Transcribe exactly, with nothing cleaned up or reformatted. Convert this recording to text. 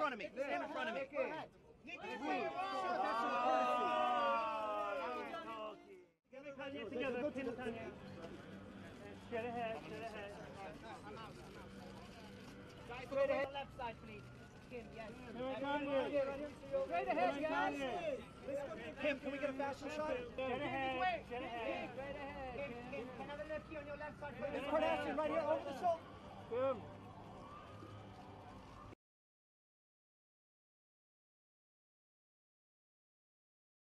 front of me. Stand in front of me. Kanye together, pin Kanye. Straight ahead, straight ahead. Straight ahead, left side, please. Kim, yes. Straight ahead, guys. Kim, can we get a faster shot? Straight ahead, straight ahead. Straight ahead. Kim, Kim, another lefty on your left side. Miss Kardashian,